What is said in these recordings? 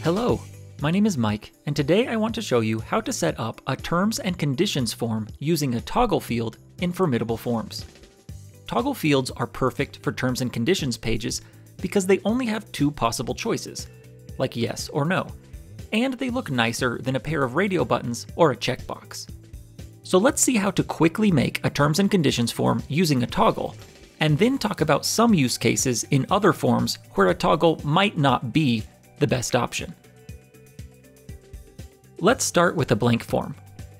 Hello, my name is Mike, and today I want to show you how to set up a terms and conditions form using a toggle field in Formidable Forms. Toggle fields are perfect for terms and conditions pages because they only have two possible choices, like yes or no, and they look nicer than a pair of radio buttons or a checkbox. So let's see how to quickly make a terms and conditions form using a toggle, and then talk about some use cases in other forms where a toggle might not be the best option. Let's start with a blank form.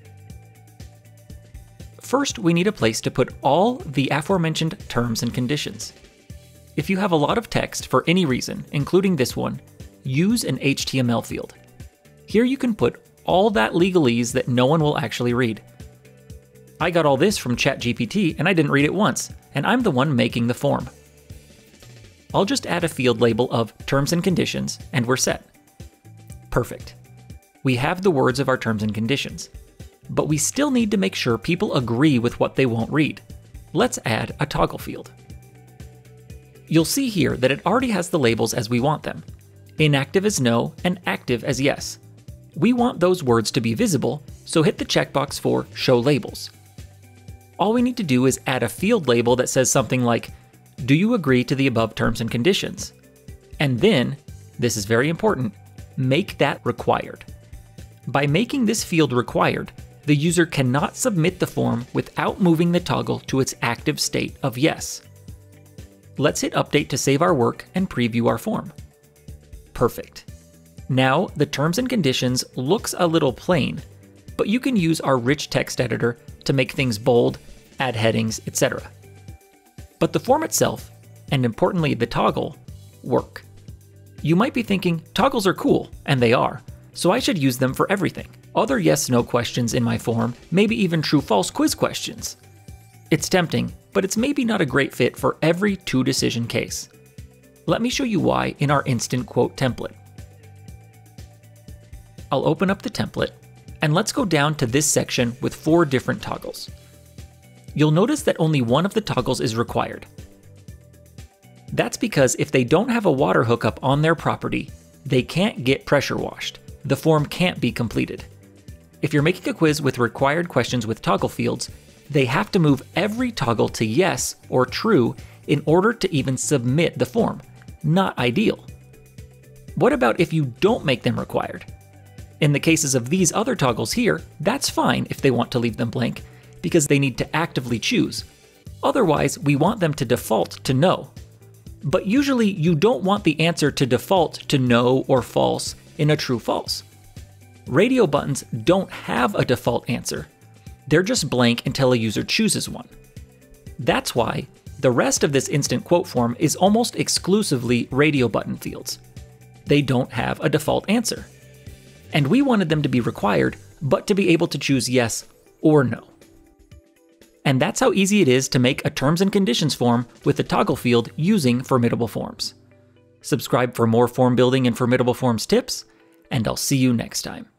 First, we need a place to put all the aforementioned terms and conditions. If you have a lot of text for any reason, including this one, use an HTML field. Here you can put all that legalese that no one will actually read. I got all this from ChatGPT and I didn't read it once, and I'm the one making the form. I'll just add a field label of terms and conditions and we're set. Perfect. We have the words of our terms and conditions, but we still need to make sure people agree with what they won't read. Let's add a toggle field. You'll see here that it already has the labels as we want them. Inactive as no and active as yes. We want those words to be visible, so hit the checkbox for Show Labels. All we need to do is add a field label that says something like, do you agree to the above terms and conditions? And then, this is very important, make that required. By making this field required, the user cannot submit the form without moving the toggle to its active state of yes. Let's hit update to save our work and preview our form. Perfect. Now the terms and conditions looks a little plain, but you can use our rich text editor to make things bold, add headings, etc. But the form itself, and importantly the toggle, work. You might be thinking, toggles are cool, and they are, so I should use them for everything. Other yes/no questions in my form, maybe even true/false quiz questions. It's tempting, but it's maybe not a great fit for every two-decision case. Let me show you why in our instant quote template. I'll open up the template, and let's go down to this section with 4 different toggles. You'll notice that only one of the toggles is required. That's because if they don't have a water hookup on their property, they can't get pressure washed. The form can't be completed. If you're making a quiz with required questions with toggle fields, they have to move every toggle to yes or true in order to even submit the form. Not ideal. What about if you don't make them required? In the cases of these other toggles here, that's fine if they want to leave them blank, because they need to actively choose. Otherwise, we want them to default to no. But usually you don't want the answer to default to no or false in a true/false. Radio buttons don't have a default answer. They're just blank until a user chooses one. That's why the rest of this instant quote form is almost exclusively radio button fields. They don't have a default answer. And we wanted them to be required, but to be able to choose yes or no. And that's how easy it is to make a terms and conditions form with the toggle field using Formidable Forms. Subscribe for more form building and Formidable Forms tips, and I'll see you next time.